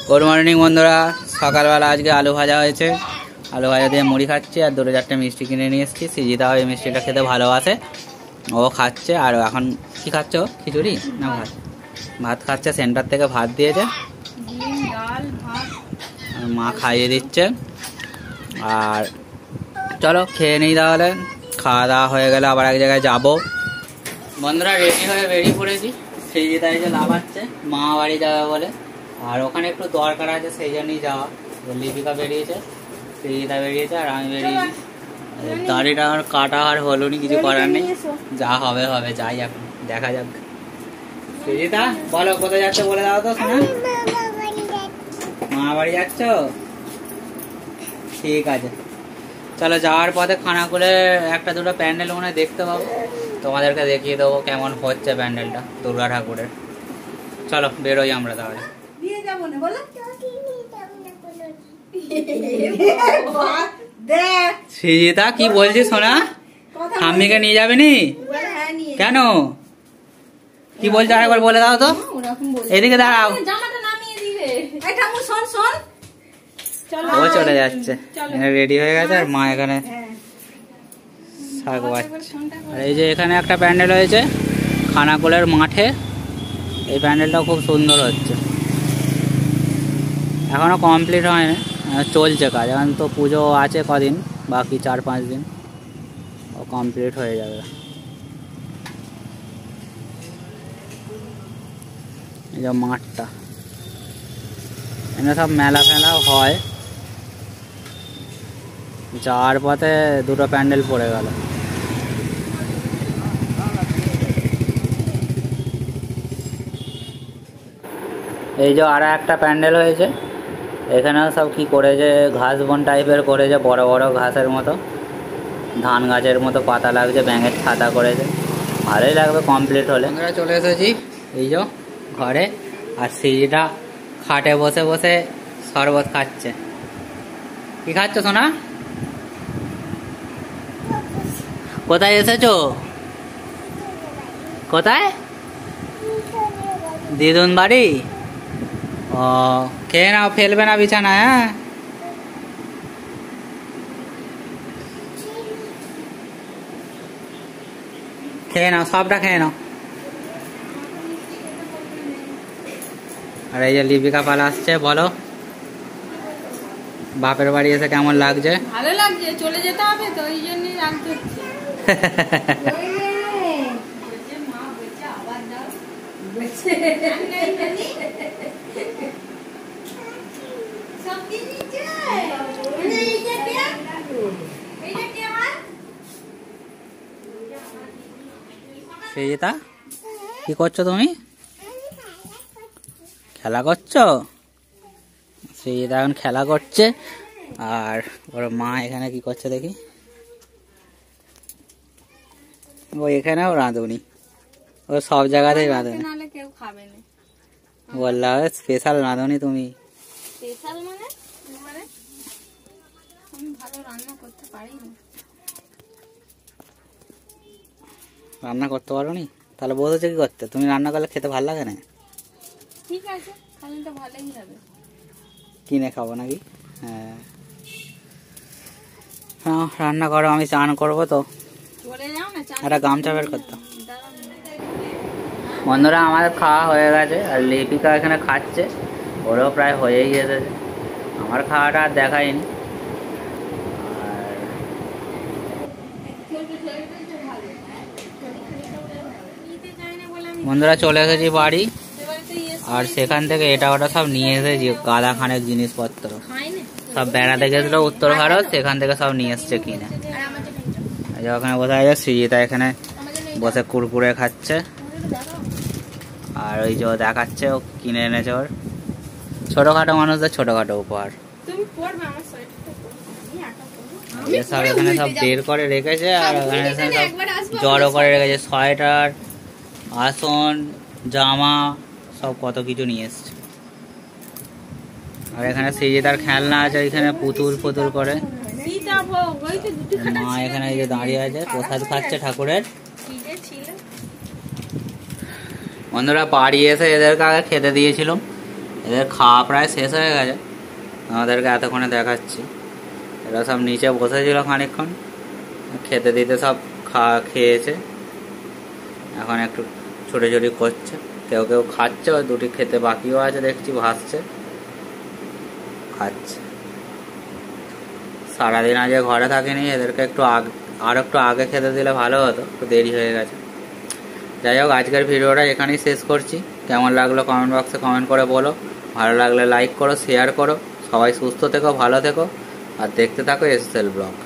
Good morning बंधुरा सकाल बेला आज के आलू भाजा হয়েছে आलू भाजा দিয়ে মুড়ি খাচ্ছি আর দুটো চারটে মিষ্টি কিনে নিয়ে এসেছি সিজিতা এই মিষ্টিটা খেতে ভালোবাসে ও খাচ্ছে আর এখন কি খাচ্ছ খিচুড়ি না ভাত ভাত খাচ্ছে সেন্টার থেকে ভাত দিয়েছে ডিম ডাল ভাত আর মা খাইয়ে দিচ্ছে আর চলো খেয়ে নেই তাহলে খাওয়া দাওয়া হয়ে গেলে আবার এক জায়গায় যাবো বন্ধুরা রেডি হয়ে বেরিয়ে পড়েছি সিজিতা এই যে লাফাচ্ছে মা বাড়ি যাবে বলে আর ওখানে একটু দরকার আছে সেই জন্যই যাওয়া লিপিকা বেরিয়েছে সিজিতা বেরিয়েছে আর আমি বেরিয়েছি দাড়িটা আর কাটা আর হলো নি কিছু করার নেই যা হবে হবে যাই এখন দেখা যাক সিজিতা বলো কোথায় যাচ্ছ বলে দাও তো শোনা মা বাড়ি যাচ্ছ ঠিক আছে চলো যাওয়ার পথে খানাকুলে একটা দুটো প্যান্ডেল মনে হয় দেখতে পাবো তোমাদেরকে দেখিয়ে দেবো কেমন হচ্ছে প্যান্ডেলটা দুর্গা ঠাকুরের চলো বেরোই আমরা তাহলে সিজিতা কি বলছিস সোনা ঠাম্মিকে নিয়ে যাবে নি কেন কি বলছো আরেকবার বলে দাও তো এদিকে দাঁড়াও ও চলে যাচ্ছে রেডি হয়ে গেছে আর মা এখানে শাক বাচ্ছে আর এই যে এখানে একটা প্যান্ডেল হয়েছে খানাকুলের মাঠে এই প্যান্ডেলটা খুব সুন্দর হচ্ছে এখনো কমপ্লিট হয়নি চলছে কাজ এখন তো পুজো আছে কদিন বাকি 4-5 দিন ও কমপ্লিট হয়ে যাবে এই যে মাঠটা এখানে সব মেলা ফেলাও হয় যাওয়ার পথে দুটো প্যান্ডেল পড়ে গেল এই যে আর একটা প্যান্ডেল হয়েছে এখানেও সব কি করেছে ঘাস বন টাইপের করেছে বড় বড় ঘাসের মতো ধান গাছের মতো পাতা লাগছে ব্যাঙের ছাতা করেছে ভালোই লাগবে কমপ্লিট হলে আমরা চলে এসেছি এই যে ঘরে আর সিজিটা খাটে বসে বসে শরবত খাচ্ছে কি খাচ্ছ সোনা কোথায় এসেছো কোথায় দিদুন বাড়ি ও খেয়ে নাও ফেলবে না বিছানায় হ্যাঁ খেয়ে নাও সবটা খেয়ে নাও আর এই যে লিপিকা পাল আসছে বলো বাপের বাড়ি এসে কেমন লাগছে ভালো লাগছে চলে যেতে হবে তো এই জন্যই রাখতে হচ্ছে সেটা কি করছো তুমি খেলা করছো সেটা এখন খেলা করছে আর ওর মা এখানে কি করছে দেখি ও এখানেও রাঁধুনি ও সব জায়গাতেই রাঁধুনি বললাম স্পেশাল রাঁধুনি তুমি রান্না করতে পারো নি তাহলে বলছো কি করতে তুমি রান্না করলে খেতে ভালো লাগে না ঠিক আছে তাহলে তো ভালোই হবে কিনে খাবো নাকি হ্যাঁ রান্না করো আমি চান করবো তো একটা গামছা বের করতাম বন্ধুরা আমাদের খাওয়া হয়ে গেছে আর লিপিকা এখানে খাচ্ছে ওরও প্রায় হয়েই এসেছে আমার খাওয়াটা আর দেখায়নি বন্ধুরা চলে এসেছি বাড়ি আর সেখান থেকে এটা ওটা সব নিয়ে এসেছি গাদা খানেক জিনিসপত্র সব বেড়াতে গেছিল উত্তর ভারত সেখান থেকে সব নিয়ে এসছে কিনে ওখানে বোঝা যায় সৃজিতা এখানে বসে কুরকুরে খাচ্ছে আর ওই যে দেখাচ্ছে ও কিনে এনেছে ওর ছোটখাটো মানুষদের ছোটখাটো উপহার সব এখানে সব বের করে রেখেছে আর ওখানে সব জড়ো করে রেখেছে সোয়েটার আসন জামা সব কত কিছু নিয়ে এসছে আর এখানে সিজিতার খেলনা আছে এখানে পুতুল পুতুল করে মা এখানে এই যে দাঁড়িয়ে আছে প্রসাদ খাচ্ছে ঠাকুরের বন্ধুরা বাড়ি এসে এদেরকে আগে খেতে দিয়েছিলাম এদের খাওয়া প্রায় শেষ হয়ে গেছে, আমাদেরকে এতক্ষণে দেখাচ্ছি। এরা সব নিচে বসেছিল খানিকক্ষণ, খেতে দিতে সব খেয়েছে, এখন একটু ছোটাছুটি করছে, কেউ কেউ খাচ্ছে, ওই দুটি খেতে বাকিও আছে দেখছি, ভাসছে, খাচ্ছে। সারাদিন আজকে ঘরে থাকিনি, এদেরকে একটু আর একটু আগে খেতে দিলে ভালো হতো, একটু দেরি হয়ে গেছে। যাই হোক, আজকের ভিডিওটা এখানেই শেষ করছি। কেমন লাগলো কমেন্ট বক্সে কমেন্ট করে বলো, ভালো লাগলে লাইক করো, শেয়ার করো। সবাই সুস্থ থেকো, ভালো থেকো, আর দেখতে থাকো এসএসএল ব্লগ।